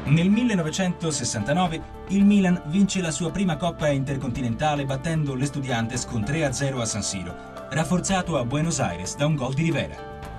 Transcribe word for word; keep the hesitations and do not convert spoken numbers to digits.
Nel millenovecentosessantanove il Milan vince la sua prima Coppa Intercontinentale battendo l'Estudiantes con tre a zero a San Siro, rafforzato a Buenos Aires da un gol di Rivera.